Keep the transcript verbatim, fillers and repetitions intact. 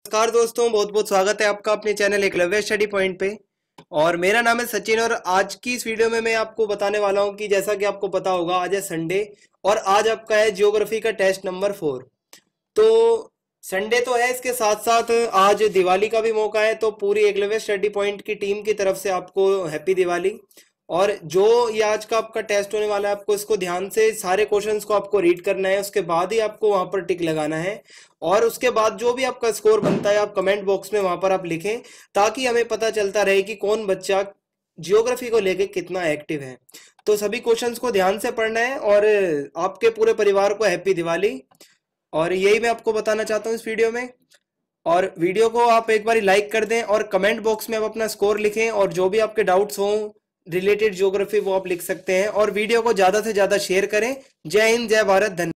नमस्कार दोस्तों, बहुत बहुत स्वागत है आपका अपने चैनल एकलव्य स्टडी पॉइंट पे। और मेरा नाम है सचिन और आज की इस वीडियो में मैं आपको बताने वाला हूं कि जैसा कि आपको पता होगा आज है संडे और आज आपका है ज्योग्राफी का टेस्ट नंबर फोर। तो संडे तो है, इसके साथ साथ आज दिवाली का भी मौका है, तो पूरी एकलव्य स्टडी पॉइंट की टीम की तरफ से आपको हैप्पी दिवाली। और जो ये आज का आपका टेस्ट होने वाला है, आपको इसको ध्यान से सारे क्वेश्चंस को आपको रीड करना है, उसके बाद ही आपको वहां पर टिक लगाना है। और उसके बाद जो भी आपका स्कोर बनता है आप कमेंट बॉक्स में वहां पर आप लिखें, ताकि हमें पता चलता रहे कि कौन बच्चा जियोग्राफी को लेके कितना एक्टिव है। तो सभी क्वेश्चंस को ध्यान से पढ़ना है और आपके पूरे परिवार को हैप्पी दिवाली। और यही मैं आपको बताना चाहता हूँ इस वीडियो में। और वीडियो को आप एक बार लाइक कर दें और कमेंट बॉक्स में आप अपना स्कोर लिखें और जो भी आपके डाउट्स हों रिलेटेड ज्योग्राफी वो आप लिख सकते हैं। और वीडियो को ज्यादा से ज्यादा शेयर करें। जय हिंद, जय भारत, धन्यवाद।